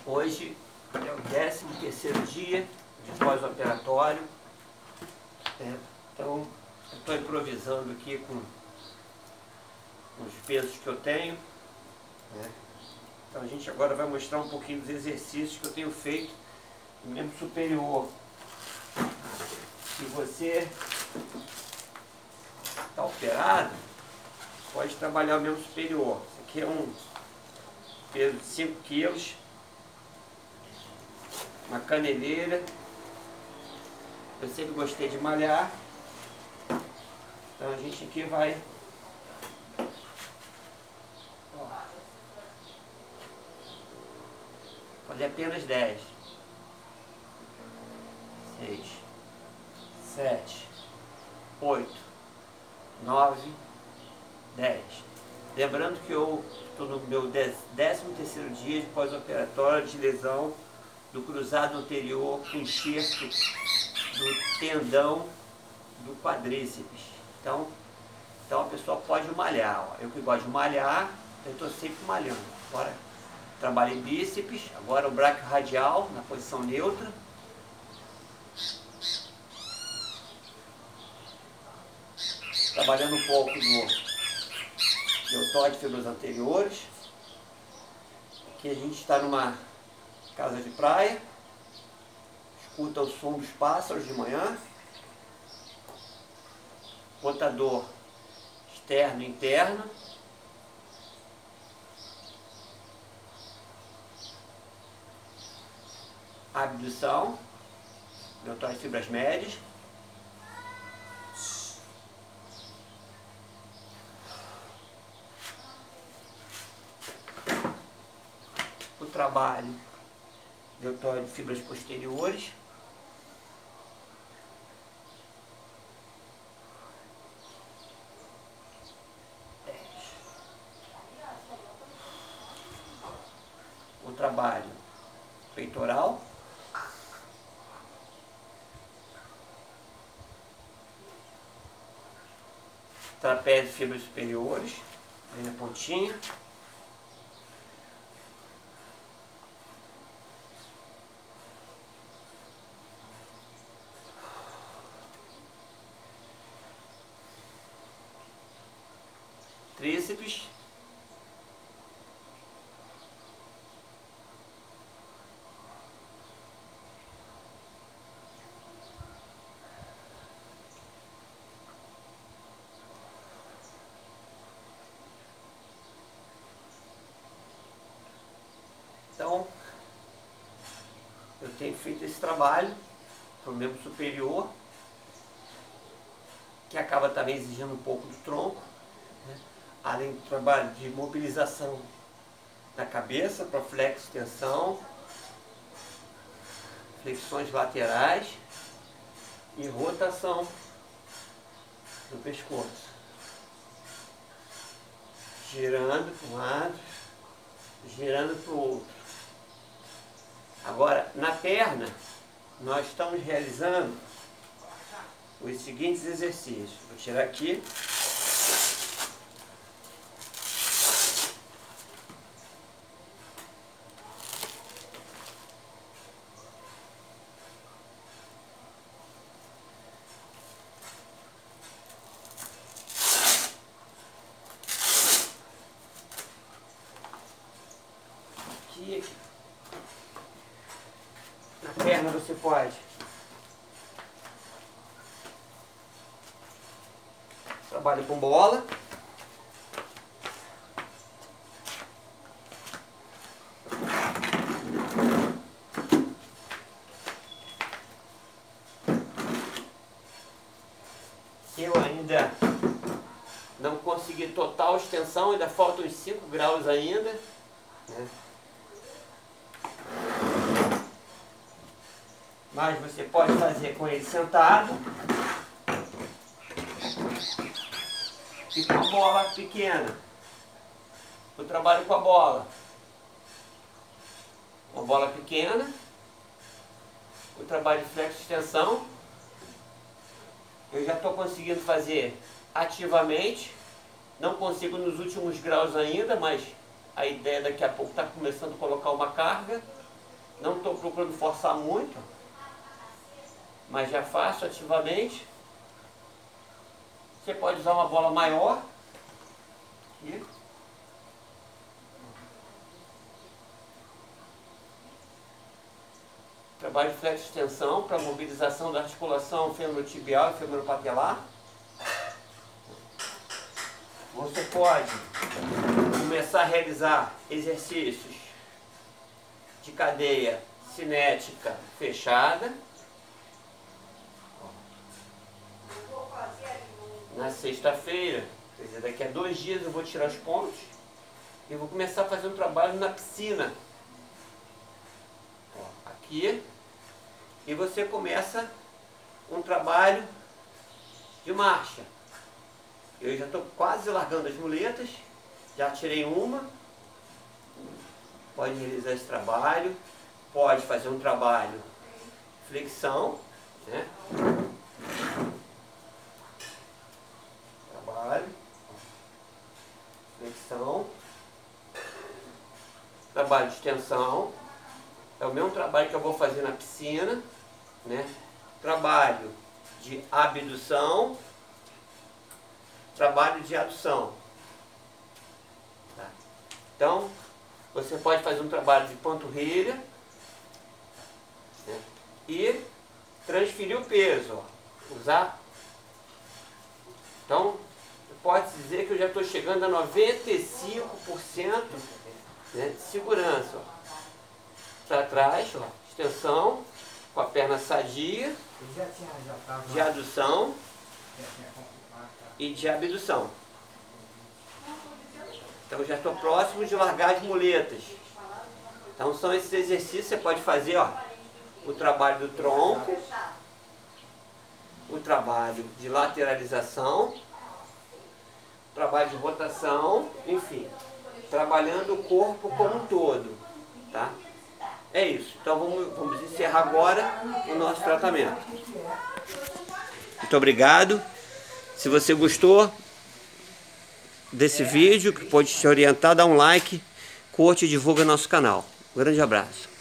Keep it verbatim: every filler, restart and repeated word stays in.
Hoje é o décimo terceiro dia de pós-operatório. É, então, eu estou improvisando aqui com, com os pesos que eu tenho. Né? Então, a gente agora vai mostrar um pouquinho dos exercícios que eu tenho feito no membro superior. Se você está operado, pode trabalhar o membro superior. Esse aqui é um peso de cinco quilos. Uma caneleira. Eu sempre gostei de malhar, então a gente aqui vai ó, fazer apenas dez, seis, sete, oito, nove, dez. Lembrando que eu estou no meu décimo terceiro dia de pós-operatório de lesão do cruzado anterior com enxerto do tendão do quadríceps. Então, então a pessoa pode malhar. Ó. Eu que gosto de malhar, eu estou sempre malhando. Agora trabalhei bíceps, agora o braço radial na posição neutra. Trabalhando um pouco do deltóide e fibras anteriores. Aqui a gente está numa casa de praia, escuta o som dos pássaros de manhã, rotador externo e interno, abdução, deltóide e fibras médias, o trabalho deltóide e fibras posteriores, o trabalho peitoral, trapézio e fibras superiores, aí na pontinha, tríceps, então eu tenho feito esse trabalho para o membro superior, que acaba também exigindo um pouco do tronco, né? Além do trabalho de mobilização da cabeça para flexo, extensão, flexões laterais e rotação do pescoço, girando para um lado, girando para o outro. Agora, na perna, nós estamos realizando os seguintes exercícios. Vou tirar aqui. Aqui. Na perna você pode trabalho com bola, eu ainda não consegui total extensão, ainda faltam uns cinco graus ainda, né? Mas você pode fazer com ele sentado e com a bola pequena. Eu trabalho com a bola. Uma bola pequena. Eu trabalho de flexo e extensão. Eu já estou conseguindo fazer ativamente. Não consigo nos últimos graus ainda, mas a ideia daqui a pouco está começando a colocar uma carga. Não estou procurando forçar muito, mas já faço ativamente. Você pode usar uma bola maior. Aqui. Trabalho de flex extensão para mobilização da articulação femorotibial e femoropatelar. Você pode começar a realizar exercícios de cadeia cinética fechada. Na sexta-feira, quer dizer, daqui a dois dias eu vou tirar os pontos e vou começar a fazer um trabalho na piscina. Aqui. E você começa um trabalho de marcha. Eu já estou quase largando as muletas, já tirei uma. Pode realizar esse trabalho, pode fazer um trabalho flexão, né? Trabalho, flexão, trabalho de extensão. É o mesmo trabalho que eu vou fazer na piscina, né? Trabalho de abdução, trabalho de adução. Tá? Então, você pode fazer um trabalho de panturrilha, né? E transferir o peso, ó. Usar. Então, pode dizer que eu já estou chegando a noventa e cinco por cento, né, de segurança, ó. Para trás, ó, extensão, com a perna sadia, de adução e de abdução. Então já estou próximo de largar as muletas. Então são esses exercícios, você pode fazer, ó, o trabalho do tronco, o trabalho de lateralização, o trabalho de rotação, enfim, trabalhando o corpo como um todo, tá? É isso. Então vamos, vamos encerrar agora o nosso tratamento. Muito obrigado. Se você gostou desse vídeo, que pode te orientar, dá um like, curte e divulga nosso canal. Um grande abraço.